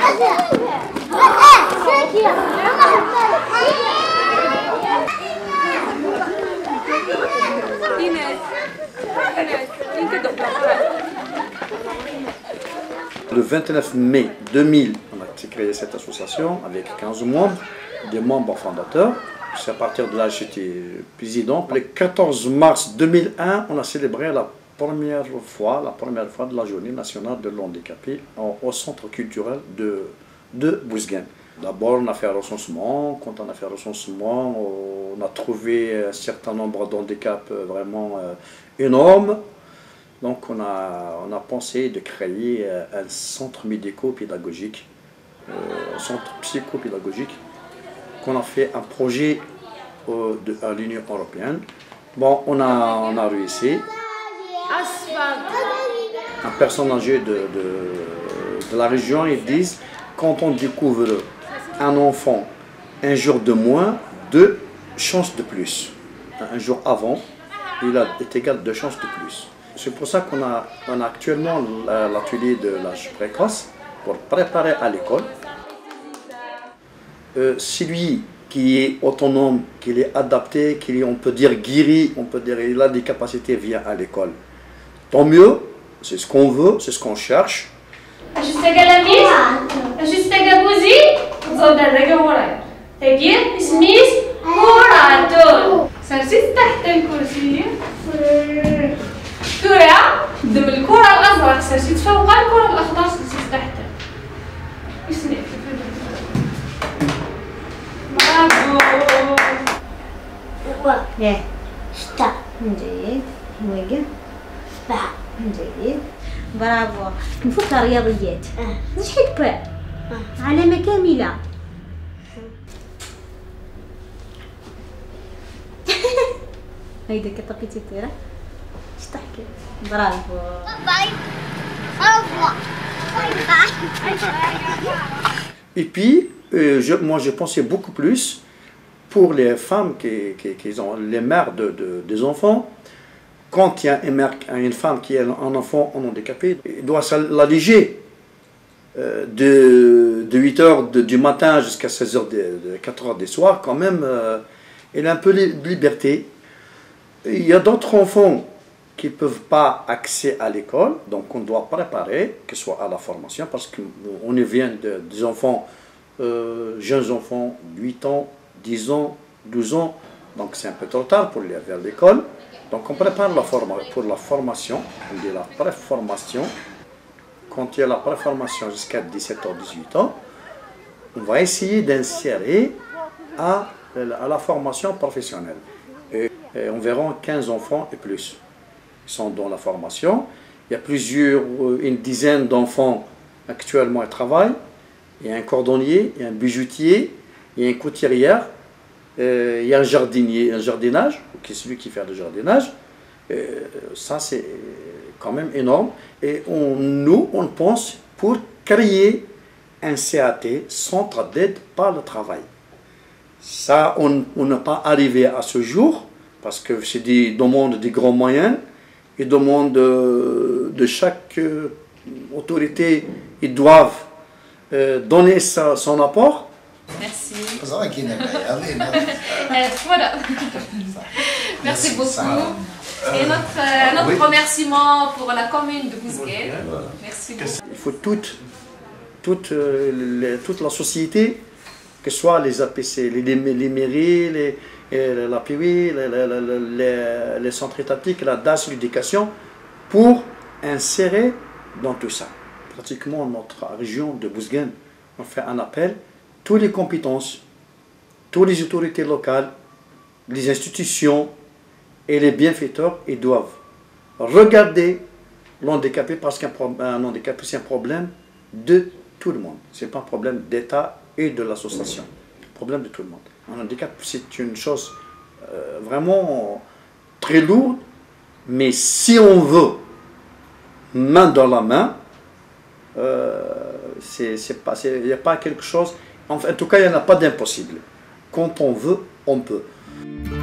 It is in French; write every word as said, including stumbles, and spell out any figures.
Le vingt-neuf mai deux mille, on a créé cette association avec quinze membres, des membres fondateurs. C'est à partir de là que j'étais président. Le quatorze mars deux mille un, on a célébré la première fois, la première fois de la journée nationale de l'handicapé au centre culturel de, de Bouzguene. D'abord, on a fait un recensement. Quand on a fait un recensement, on a trouvé un certain nombre d'handicaps vraiment énormes. Donc, on a, on a pensé de créer un centre médico-pédagogique, un centre psychopédagogique, qu'on a fait un projet de, à l'Union européenne. Bon, on a, on a réussi. Un personne âgée de, de, de la région, ils disent, quand on découvre un enfant un jour de moins, deux chances de plus. Un jour avant, il a, est égal à deux chances de plus. C'est pour ça qu'on a, on a actuellement l'atelier de l'âge précoce pour préparer à l'école. Euh, celui qui est autonome, qui est adapté, qui est, on peut dire guéri, on peut dire il a des capacités, vient à l'école. Tant mieux, c'est ce qu'on veut, c'est ce qu'on cherche. كرة قدام الكرة الأزرق سرسيت فوق الكرة الأخضر سرسيت تحتها. اسمع. برافو. يه. شتا. جيد. ويقف. سبعة. جيد. برافو. نفوت الرياضيات. ايش حكبة؟ علامة كاملة. هيدا كتقيتي تيرا. Bravo. Et puis, euh, je, moi, je pensais beaucoup plus pour les femmes qui, qui, qui ont les mères de, de, des enfants. Quand il y a une, mère, une femme qui a un enfant handicapé, il doit l'alléger euh, de, de huit heures de, du matin jusqu'à seize heures, de, de quatre heures du soir. Quand même, euh, il a un peu de liberté. Il y a d'autres enfants qui ne peuvent pas accéder à l'école, donc on doit préparer, que ce soit à la formation, parce qu'on vient de, des enfants, euh, jeunes enfants, huit ans, dix ans, douze ans, donc c'est un peu trop tard pour aller vers l'école. Donc on prépare la forma pour la formation, on dit la préformation. Quand il y a la préformation jusqu'à dix-sept ans, dix-huit ans, on va essayer d'insérer à, à la formation professionnelle. Et, et environ quinze enfants et plus sont dans la formation. Il y a plusieurs, une dizaine d'enfants actuellement qui travaillent. Il y a un cordonnier, il y a un bijoutier, il y a une couturière, euh, il y a un jardinier, un jardinage, qui est celui qui fait le jardinage. Euh, ça, c'est quand même énorme. Et on, nous, on pense pour créer un C A T, Centre d'aide par le travail. Ça, on n'a pas arrivé à ce jour, parce que c'est des demandes des grands moyens. Ils demandent de, de chaque euh, autorité, ils doivent euh, donner sa, son apport. Merci. Merci beaucoup. Et notre, euh, notre oui. remerciement pour la commune de Bouzguene. Merci beaucoup. Il faut toute, toute, euh, les, toute la société, que ce soit les A P C, les, les, les mairies, les, et la P I W I, les, les, les, les centres étatiques, la D A S, l'éducation, pour insérer dans tout ça. Pratiquement notre région de Bouzguene, on fait un appel, toutes les compétences, toutes les autorités locales, les institutions et les bienfaiteurs, ils doivent regarder l'handicapé, parce qu'un handicapé, c'est un problème de tout le monde. Ce n'est pas un problème d'État et de l'association, c'est un problème de tout le monde. Un handicap, c'est une chose euh, vraiment très lourde, mais si on veut, main dans la main, euh, il n'y a pas quelque chose, en, en tout cas, il n'y en a pas d'impossible. Quand on veut, on peut.